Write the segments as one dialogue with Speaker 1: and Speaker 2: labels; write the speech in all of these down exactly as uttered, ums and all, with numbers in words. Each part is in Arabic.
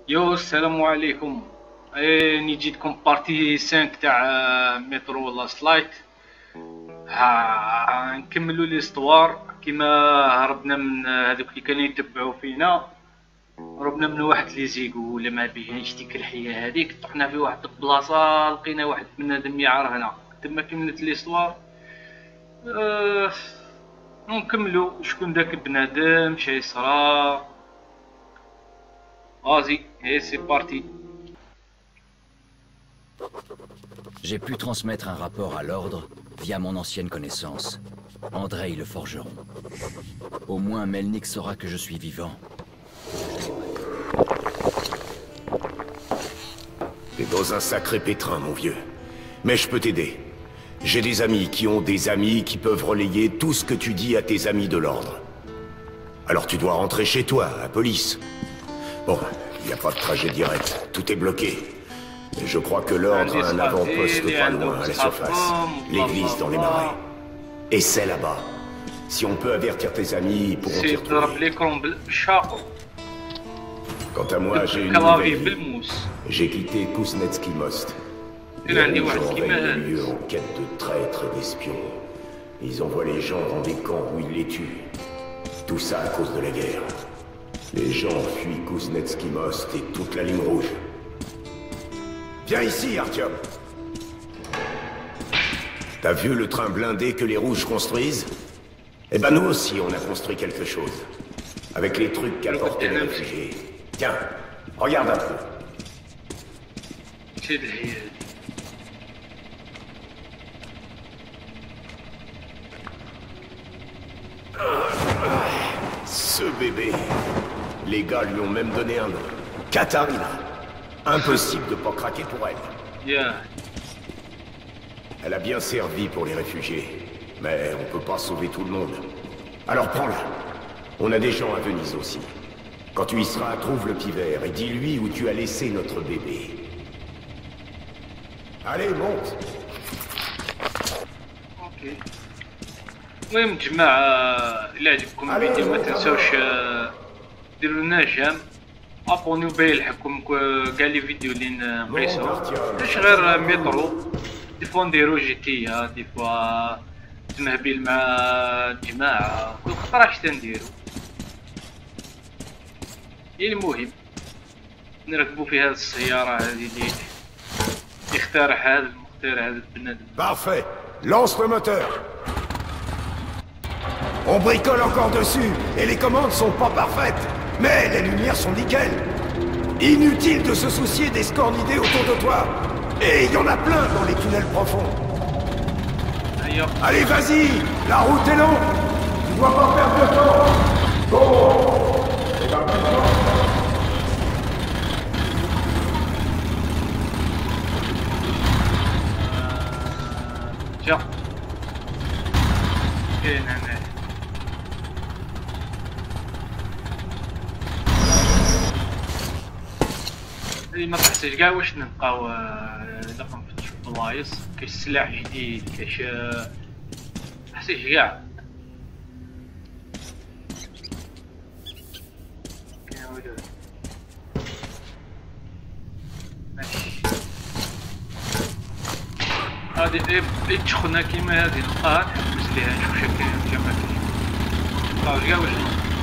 Speaker 1: يو السلام عليكم. اني جيتكم بارتي خمسة تاع مترو لاست لايت. ها نكملوا ليستوار كيما هربنا من هذوك اللي كانوا يتبعوا فينا. هربنا من واحد لي زيغو ولا ما بينش ديك الحيه هذيك، طحنا في واحد البلاصه لقينا واحد بنادم يعار هنا تما كملت ليستوار. أه... نكملوا شكون داك بنادم شي صرا. Vas-y, et c'est parti.
Speaker 2: J'ai pu transmettre un rapport à l'ordre via mon ancienne connaissance, Andrei le forgeron. Au moins Melnik saura que je suis vivant.
Speaker 3: T'es dans un sacré pétrin, mon vieux. Mais je peux t'aider. J'ai des amis qui ont des amis qui peuvent relayer tout ce que tu dis à tes amis de l'ordre. Alors tu dois rentrer chez toi, à la police. Bon, il n'y a pas de trajet direct, tout est bloqué. Mais je crois que l'ordre a un avant-poste pas loin à la surface. L'église dans les marais. Et c'est là-bas. Si on peut avertir tes amis, ils pourront t'y retrouver. Quant à moi, j'ai une nouvelle vie. J'ai quitté Kuznetsky Most. Et les gens envahissent le lieu en quête de traîtres et d'espions. Ils envoient les gens dans des camps où ils les tuent. Tout ça à cause de la guerre. Les gens fuient Kuznetsky Most et toute la ligne rouge. Viens ici, Artyom. T'as vu le train blindé que les rouges construisent? Eh ben nous aussi, on a construit quelque chose. Avec les trucs qu'apportaient les réfugiés. Tiens, regarde un peu. Ce bébé. Les gars lui ont même donné un nom. Katarina. Impossible de pas craquer pour elle.
Speaker 1: Yeah.
Speaker 3: Elle a bien servi pour les réfugiés. Mais on peut pas sauver tout le monde. Alors prends-la. On a des gens à Venise aussi. Quand tu y seras, trouve le pivert et dis-lui où tu as laissé notre bébé. Allez, monte.
Speaker 1: Ok. المهم جماعة إلا عجبكم الفيديو ما تنسوش ديروا لنا جيم ابونيو باش يلحقكم كاع لي فيديو اللي نقيسو. مش غير مترو، دي فوا نديرو جي تي، دي فوا تمهبيل مع الجماعة، كل خطرة اش تنديرو. المهم نركبو في هذه السيارة هذه اللي يخترع هذا المخترع هذا البنادم.
Speaker 3: Parfait. Lance le moteur. On bricole encore dessus, et les commandes sont pas parfaites. Mais les lumières sont nickel. Inutile de se soucier des scornidés autour de toi. Et il y en a plein dans les tunnels profonds. Allez, vas-y, la route est longue. Tu dois pas perdre de temps. Bon.
Speaker 1: Tiens. كاين هنا. ما تحسش كاع واش نبقاو الا كنفتشو في البلايص، كاش سلاح جديد كاش تحسيش كاع. كاين والو ماشي هادي اي تخنا كيما هادي نلقاها نحبس ليها نشوف شكلها كيما كاين. نبقاو كاع واش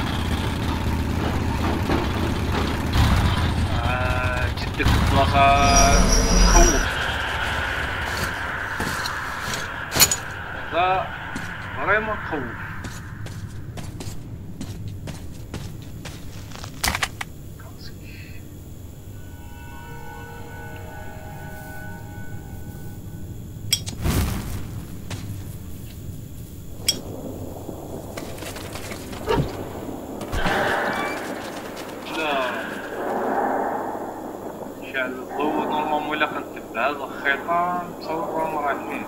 Speaker 1: ديك البلاصة تخوف. هذا فريمون تخوف. الضوء نورمالمون الا كنتبع هاد الخيطة نتصور راهم رايحين.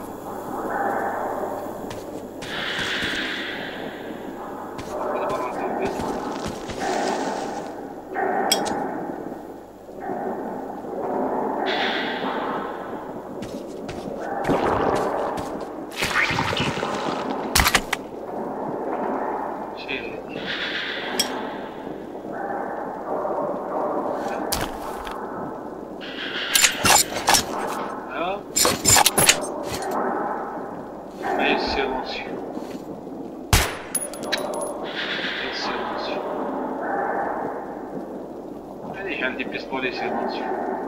Speaker 1: عندي بيستولي سيلونسيو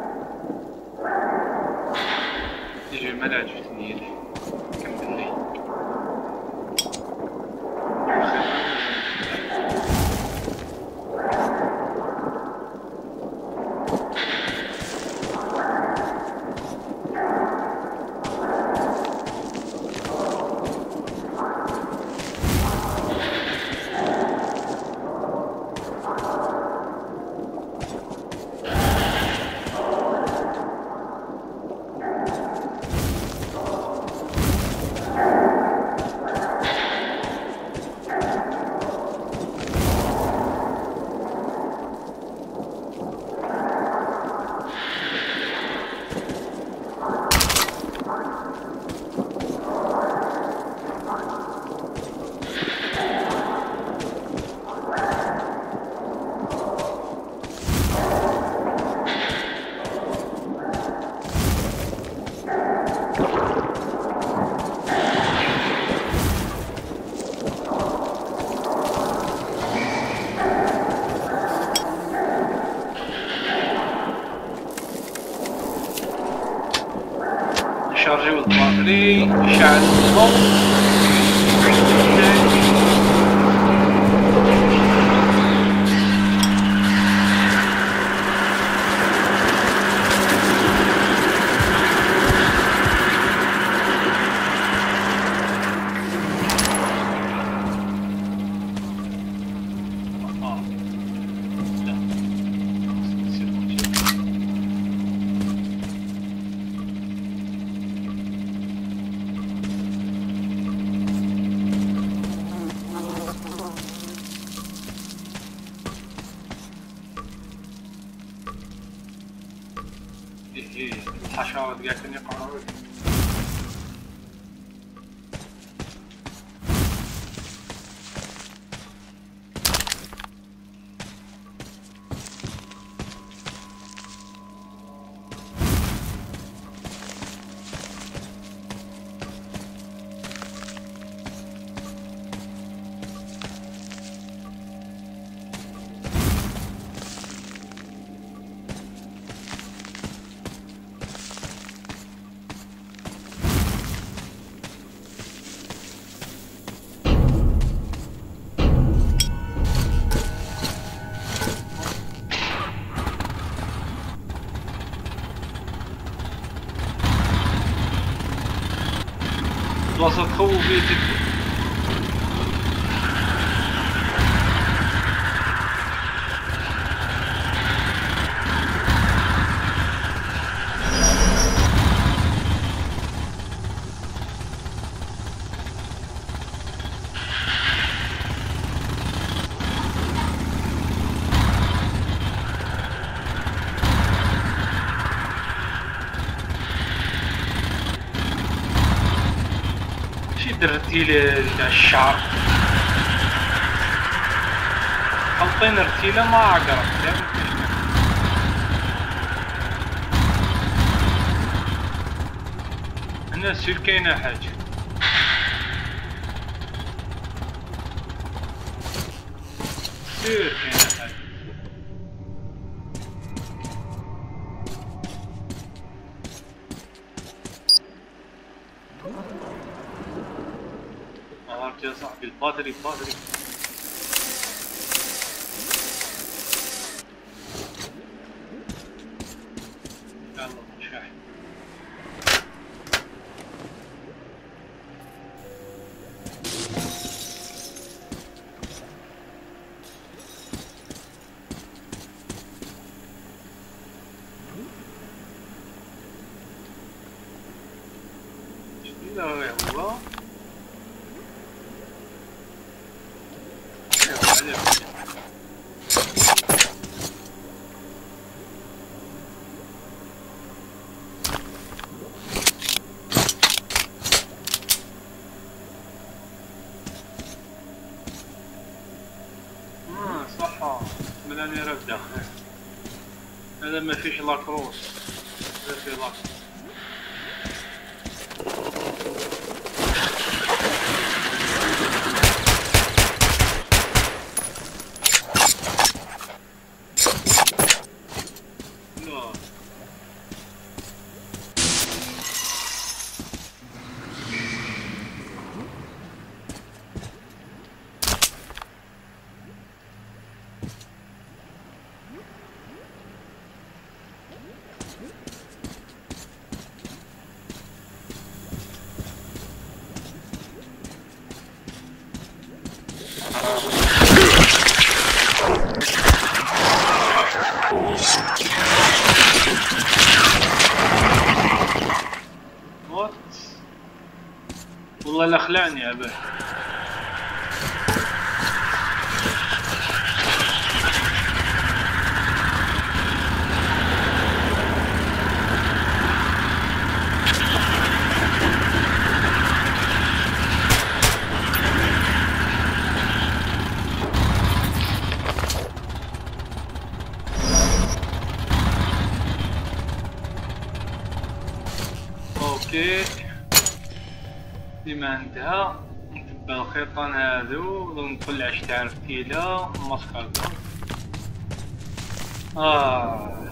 Speaker 1: يجي مال عجبتني هادي كمل لي شارجيو الباتري نشعل الضوء الحشرات قاعد يقعوا بلاصة تخوف بيتك درتي للشعر خلطين رتيلة ما عقرت هنا سير كاينة حاجة سير كاينة حاجة يا صاحبي الباتري الباتري يلا شاحن جديدة هو ملاني ربدا هذا ما فيش لاكروس هذا فيه لاكروس والله لا خلعني يا به. اوكي ديما انتهى. نتبع الخيطان هادو ونقول عش تعرف كيلا ماسك هذا. اه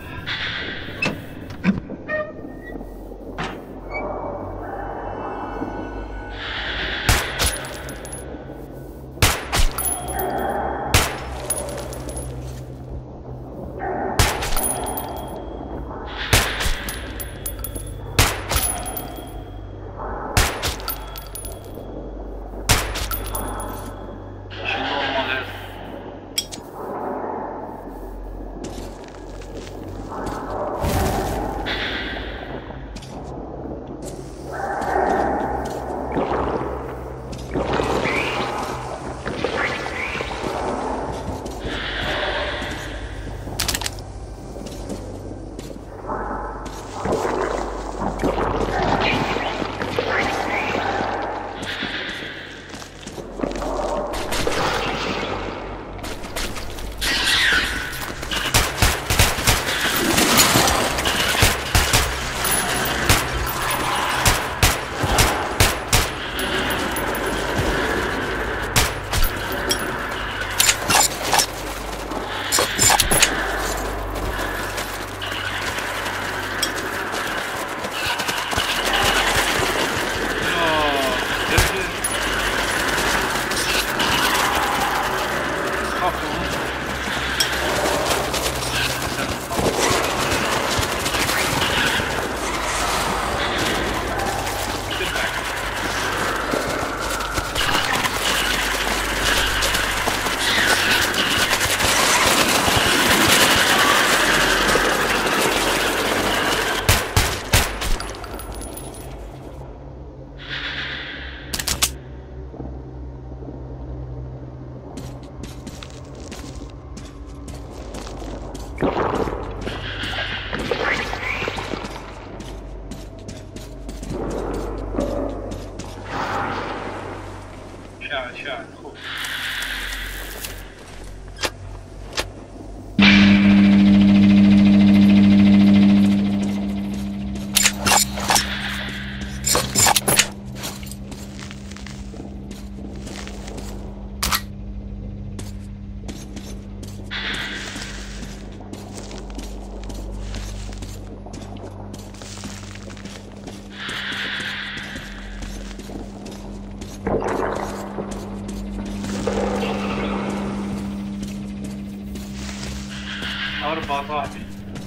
Speaker 1: أربعة صاحبي.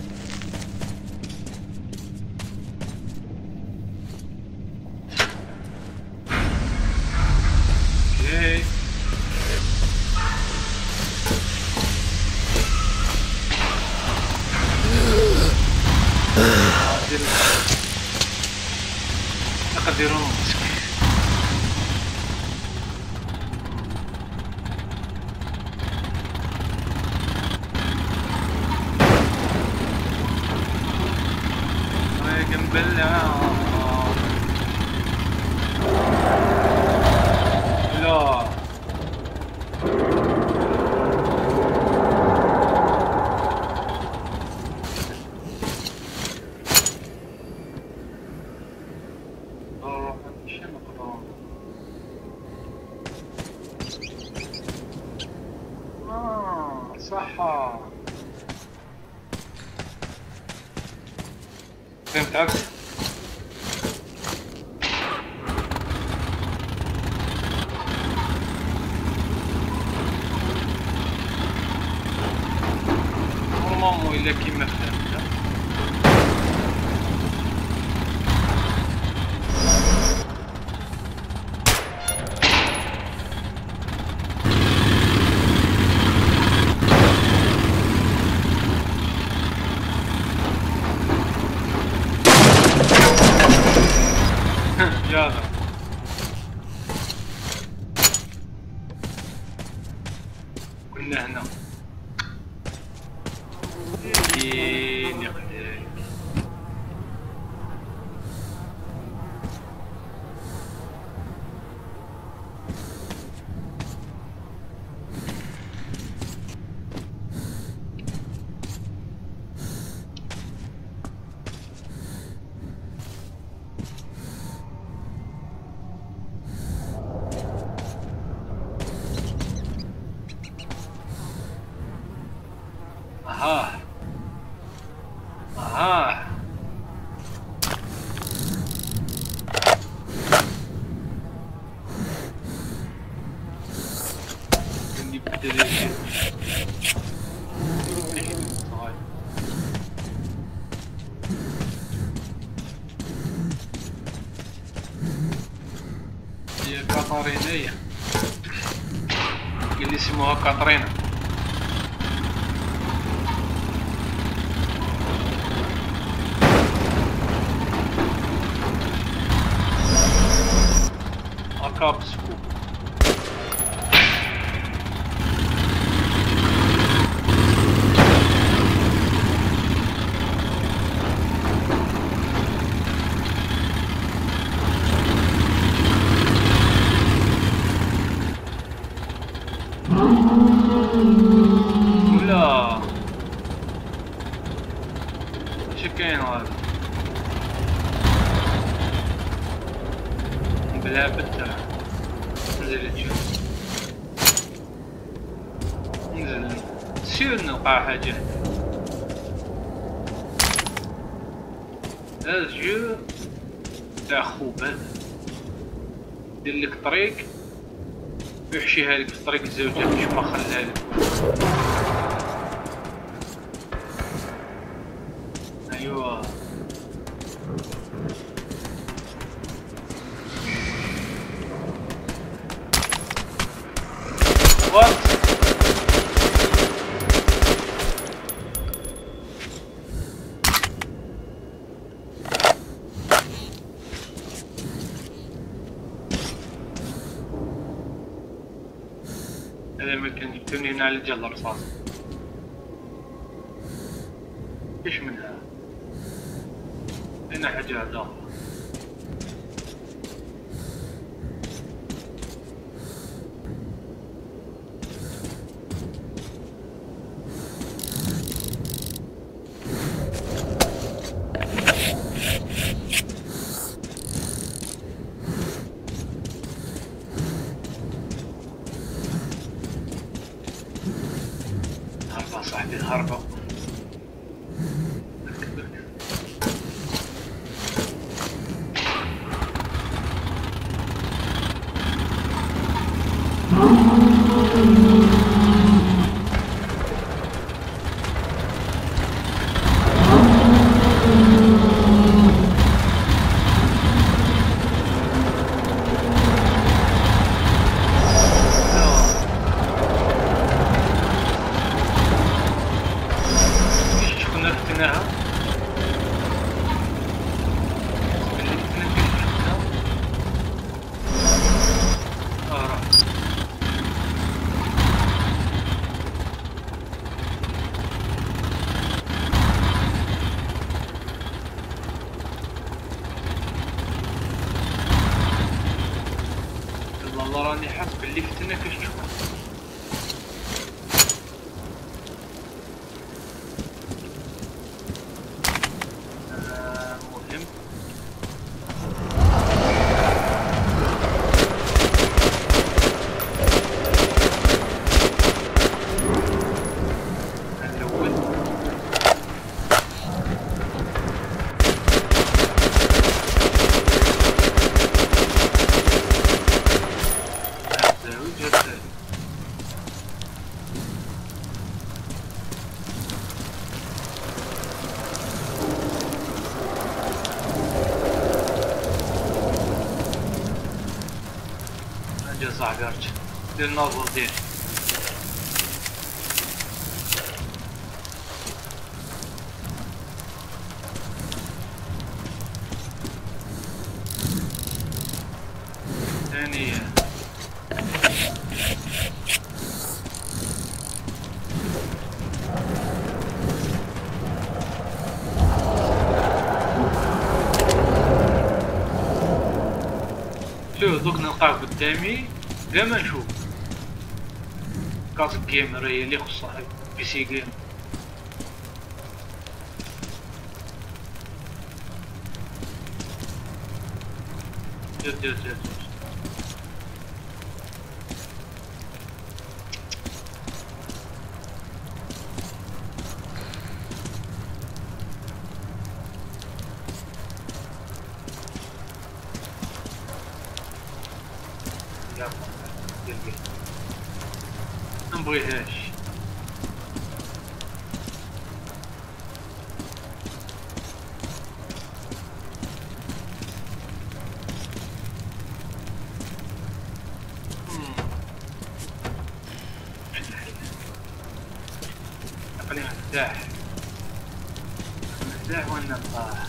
Speaker 1: اوكي أقدرون بالله. لا آه صح فهمت عكس. نورمالمون الا كيما فهمت. يلا كنا هنا يديني قداك. اها اها اللي بدل الشيء هي كاتارينا، اللي اسمها كاترينا. كابس ولا اش كاين هذا بلا بتاع. نزل تشوف نزل سير نلقى حاجة. هذا جو تاع خوبان ديرلك طريق ويحشيها لك في طريق الزوجة باش ما خلاها لك. ايوا وات هذا ما كان جبتوني هنا على الجل رصاص. ايش منها؟ هنا حاجة عداها. صاحبي الهربة والله راني حاس باللي فتنا كاش تشوف. مهم الاول الزوج الثاني. صاحبي رجع دير النافور ديالي. ثانية شوف دوك نلقاه قدامي بلا ما نشوف. كاس جيمر هي اللي خصها بي سي جيم. دير دير دير منبغيهاش. عقلي مرتاح مرتاح وانا مطاح.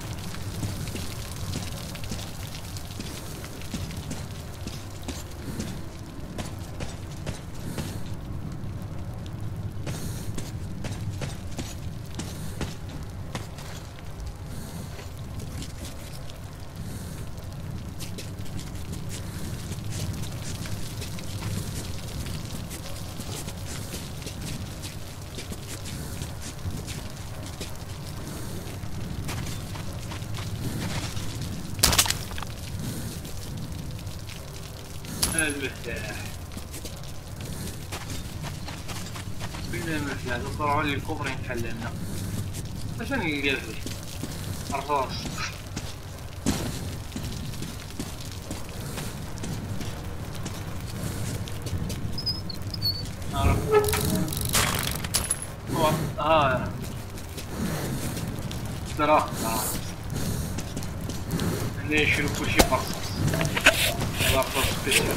Speaker 1: المفتاح فين المفتاح؟ تصرعوا لي الكوبرين حللنا. اش نلقى فيه؟ الراس. نعرف ها ترى هنا يشيلوا كلشي برصاص. رصاص سبيشال.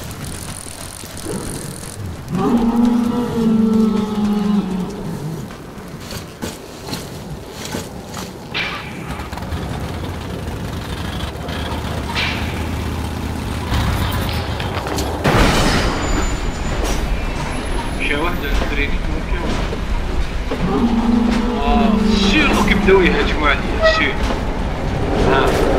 Speaker 1: مشى واحد الدريني ممكن. اه سير كيبداو يهاجموا عليا سير. ها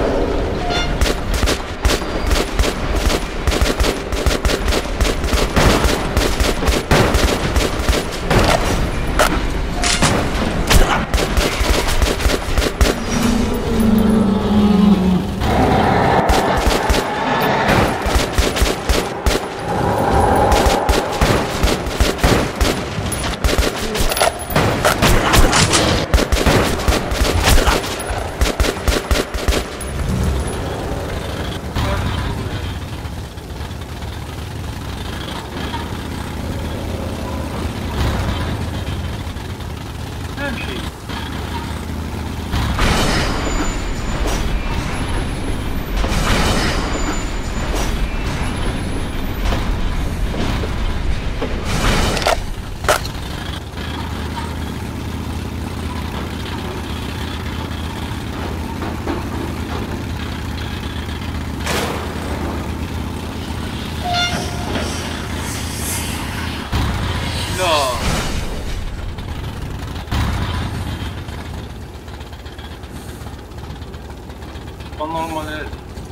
Speaker 1: نورمال هذا.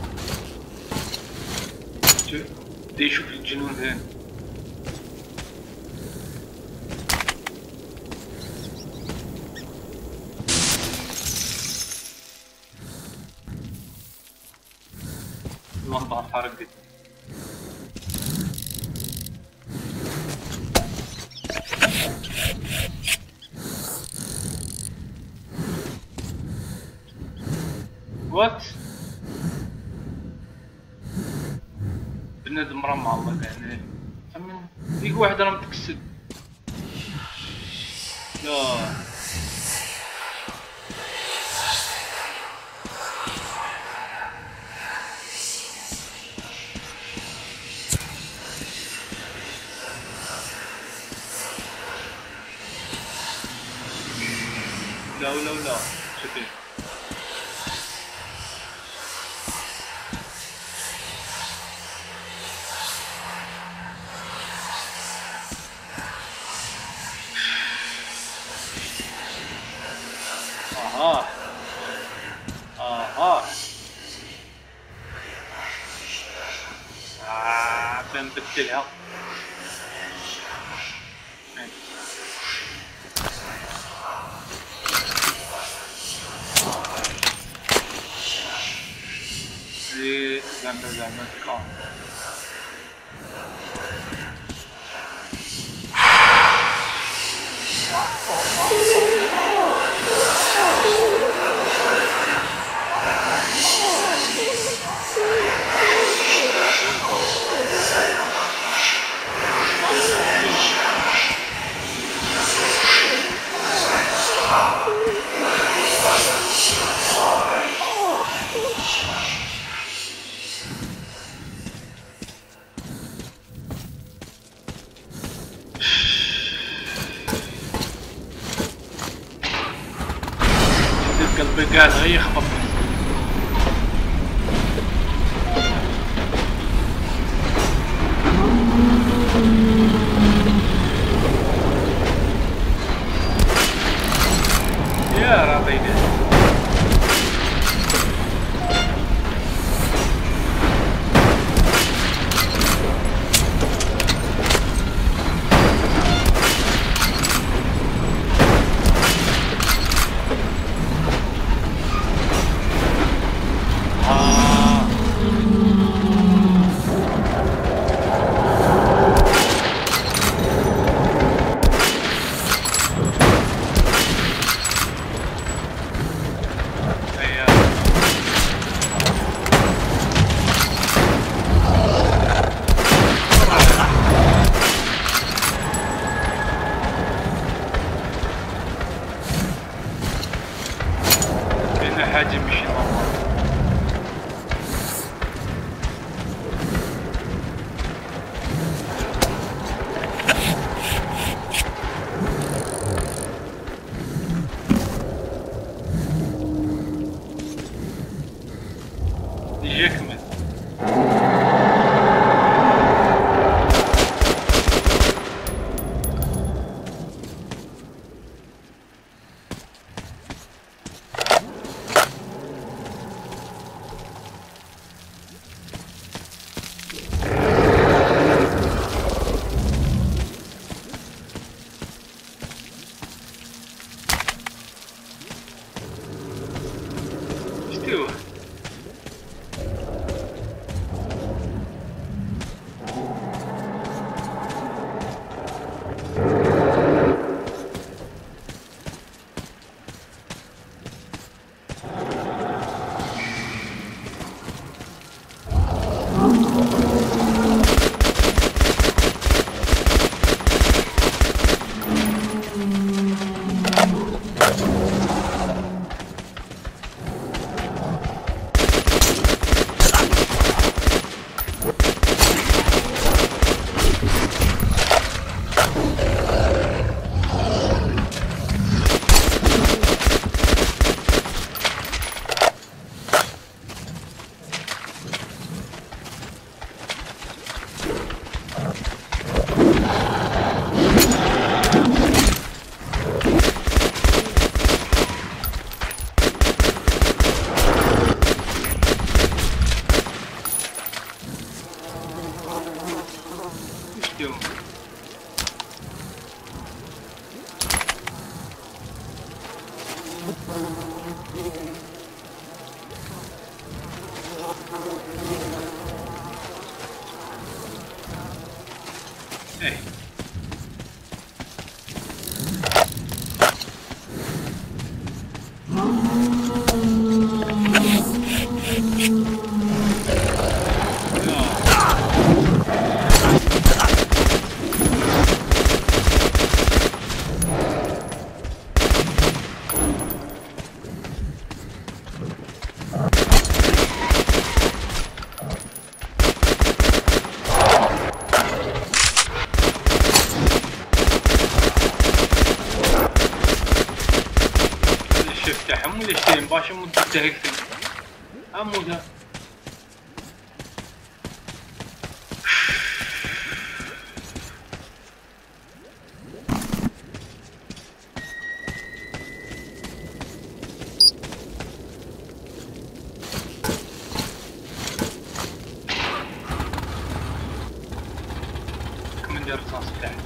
Speaker 1: شوف بدا يشوف الجنون هنا. اللمبة حرقت. وات بنادم راه مع الله كاع من ديك واحد راه متكسد. يا ولا ولا ولا شوفي اها اها آه بنبدلها زي زعما زعما هكا قلبي قاعد غير يخبط يا راضي حاجة مش نورمال يجي كمل شتو شتو ايه تاعهم ولا شتيهم باش مود تهلكتهم عمودها. كم ندير الرصاص تاعي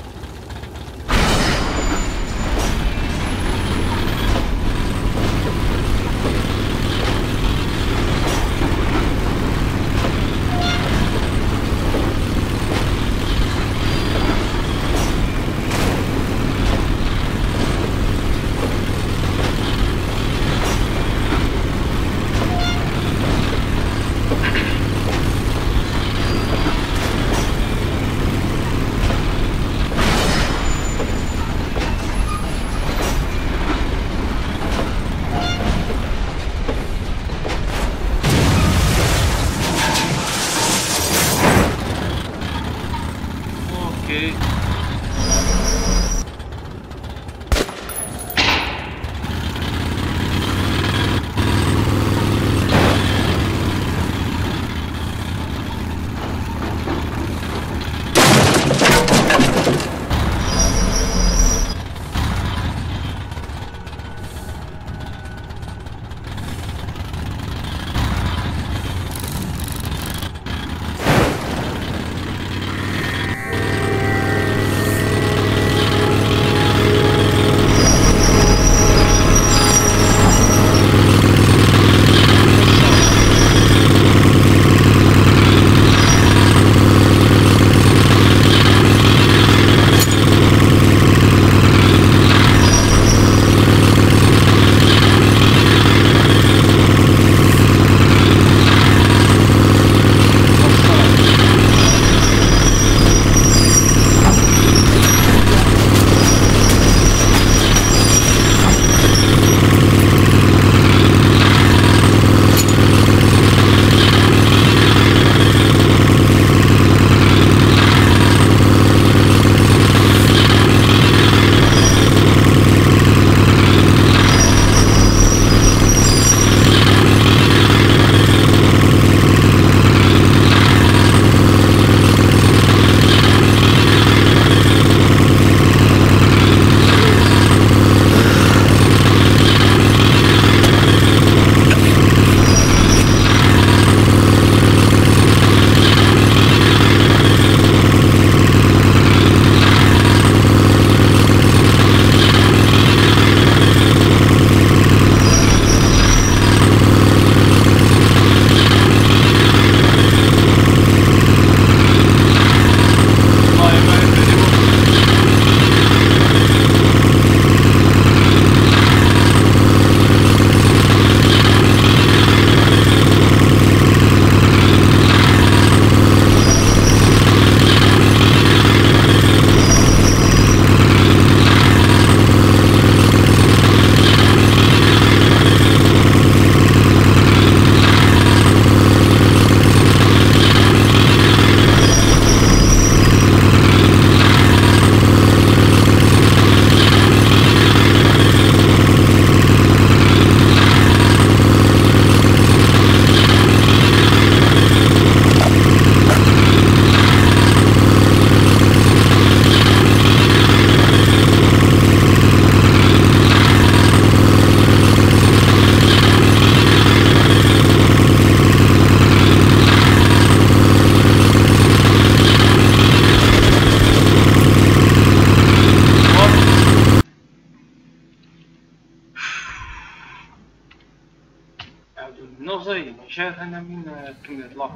Speaker 1: نوصي مش عارف انا مين كملت لا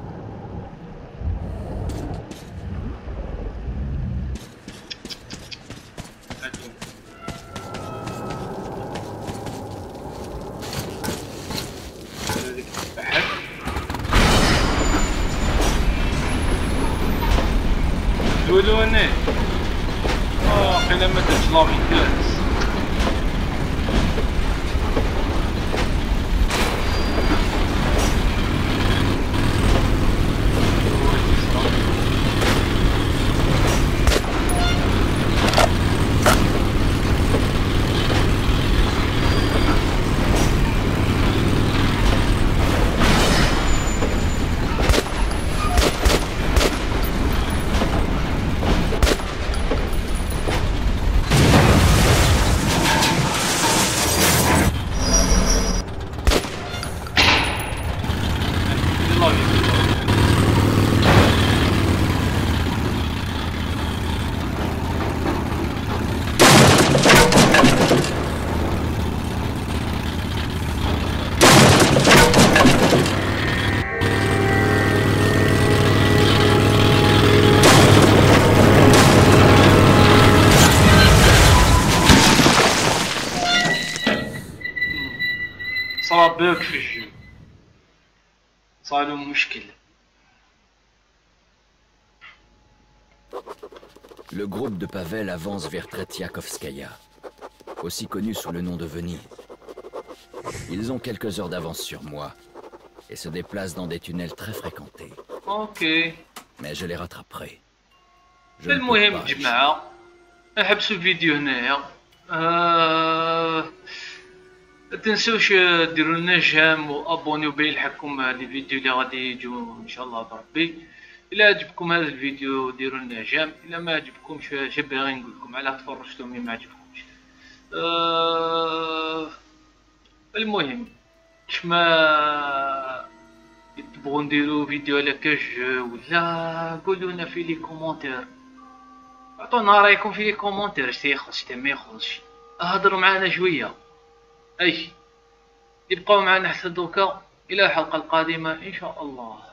Speaker 1: قولوني اه قيل ما تجلابي كلاس صاروا بوك في الجو، صاروا مشكل.
Speaker 2: Le groupe de Pavel avance vers Tretiakovskaya, aussi connu sous le nom de Venise. Ils ont quelques heures d'avance sur moi et se déplacent dans des tunnels très fréquentés.
Speaker 1: Ok.
Speaker 2: Mais je les rattraperai. Je ne peux
Speaker 1: المهم
Speaker 2: pas
Speaker 1: جماعة نحبسوا الفيديو هنايا. آه... تنسوش ديروا لنا جيم وابونيو بين يلحقكم هاد الفيديو اللي غادي يجوا ان شاء الله بربي. الا عجبكم هذا الفيديو ديروا لنا جيم، الا ما عجبكمش اش باغي نقول لكم علاه تفرجتوا مي ما عجبكمش. آه... المهم كما تبغوا نديرو فيديو على كاش ولا قولوا لنا في لي كومونتير، عطونا رايكم في لي كومونتير، اش تيخص اش ما يخصش، هضروا معنا شويه. اي يبقاو معنا حتى دوكا الى الحلقه القادمه ان شاء الله.